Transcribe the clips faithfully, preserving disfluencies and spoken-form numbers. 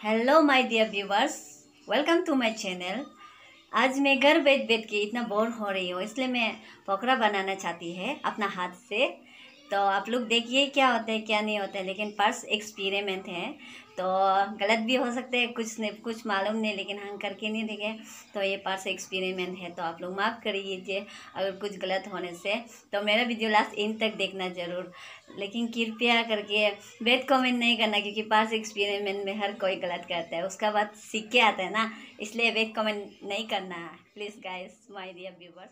Hello my dear viewers, welcome to my channel. आज मैं घर बैठ बैठ के इतना बोर हो रही हूँ, इसलिए मैं पकौड़ा बनाना चाहती है अपना हाथ से। तो आप लोग देखिए क्या होता है क्या नहीं होता है, लेकिन फर्स्ट एक्सपेरिमेंट है तो गलत भी हो सकते हैं, कुछ नहीं कुछ मालूम नहीं, लेकिन हम करके नहीं देखे। तो ये फर्स्ट एक्सपेरिमेंट है, तो आप लोग माफ़ कर लीजिए अगर कुछ गलत होने से। तो मेरा वीडियो लास्ट एंड तक देखना ज़रूर, लेकिन कृपया करके बैड कमेंट नहीं करना, क्योंकि पास एक्सपेरिमेंट में हर कोई गलत करता है, उसका बाद सीख के आता है ना, इसलिए बैड कमेंट नहीं करना है please guys my dear viewers.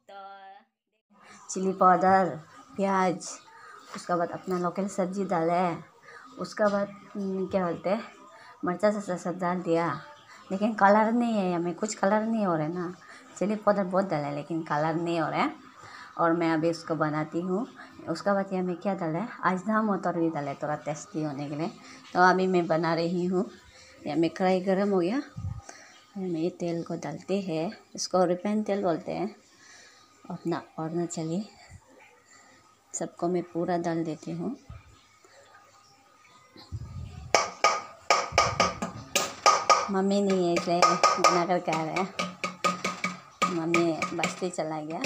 तो चिली पाउडर, प्याज, उसका बाद अपना लोकल सब्जी डाले, उसका बाद क्या बोलते हैं मिर्चा से सब डाल दिया, लेकिन कलर नहीं है, हमें कुछ कलर नहीं हो रहा है ना। चिली पाउडर बहुत डाला है लेकिन कलर नहीं हो रहा है, और मैं अभी इसको बनाती हूँ। उसका बाद ये हमें क्या डाला है, अजीनामोटो भी डाला है थोड़ा टेस्टी होने के लिए। तो अभी मैं बना रही हूँ। ये हमें कढ़ाई गर्म हो गया, हमें ये तेल को डालते हैं, इसको रिफाइंड तेल बोलते हैं अपना। और ना चलिए सबको मैं पूरा डाल देती हूँ। मम्मी नहीं है इसलिए बना कर कह रहे हैं, मम्मी बस्ती चला गया।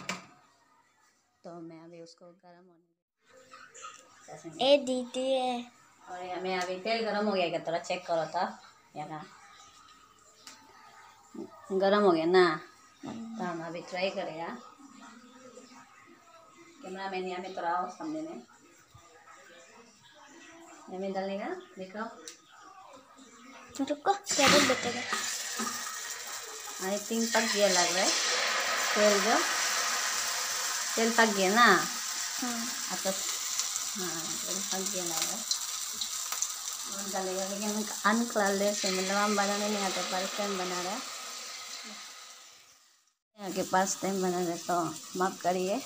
तो मैं अभी उसको गर्म होने ए दीदी है, और ये हमें अभी तेल गर्म हो गया क्या, थोड़ा चेक करो था यहाँ गर्म हो गया ना। तो हम अभी ट्राई करेगा, कैमरा मैन यहाँ में थोड़ा आओ सामने में, यहाँ में डालेगा देखो। रुको क्या बोल बेटेगा। आई थिंक पक गया लग रहा है तेल, जो तेल पक गया ना। हाँ अब तो हाँ तेल पक गया लग रहा है, और डालेगा, लेकिन अनकलर से मतलब हम बनाने नहीं आते, फर्स्ट टाइम बना रहे हैं, यहाँ के पास टाइम बना रहे, तो माफ़ करिए।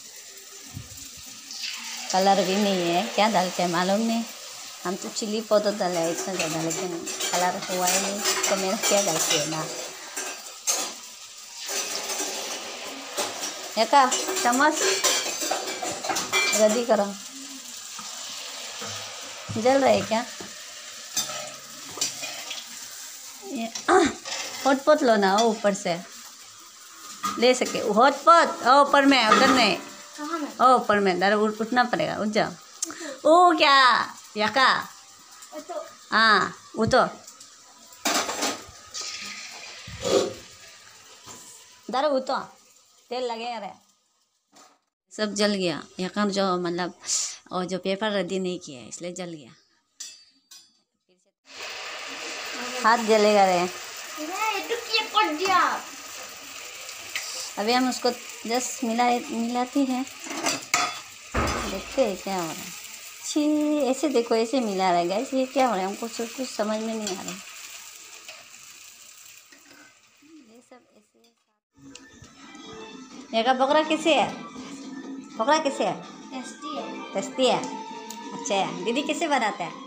कलर भी नहीं है, क्या डालते हैं मालूम नहीं, हम तो चिली पाउडर डाले है इतना ज़्यादा, लेकिन कलर हुआ ही नहीं, तो मेरा क्या गलती है ना। एका चम्मच रेडी करो, जल रहा है क्या, ये हॉटपॉट लो ना, वो ऊपर से ले सके, हॉटपॉट ओ ऊपर में, उधर नहीं, कहाँ में? ओ ऊपर में दर उठना पड़ेगा, उठ जाओ। ओ क्या यका, तो हाँ वो तो दर वो तो तेल लगे रहे, सब जल गया। यहाँ जो मतलब और जो पेपर रेडी नहीं किया है इसलिए जल गया, हाथ जलेगा रे। ये तो क्या कर दिया। अभी हम उसको जस्ट मिला मिलाती है, देखते हैं क्या हो रहा है। छी ऐसे देखो, ऐसे मिला रहेगा, ऐसे क्या हो रहा है, हमको कुछ कुछ समझ में नहीं आ रहा है ये सब ऐसे। ये का पकड़ा कैसे है, पकड़ा कैसे है, टेस्टी है। टेस्टी है, अच्छा है। दीदी कैसे बनाते हैं,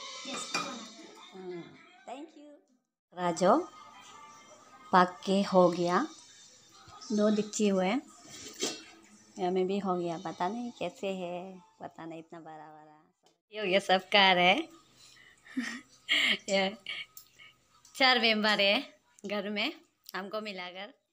थैंक यू। राजो पक के हो गया, दो दिखी हुए या में भी हो गया, पता नहीं कैसे है, पता नहीं इतना बड़ा बड़ा ये हो गया, सब कार है ये चार मेंबर है घर में हमको मिलाकर।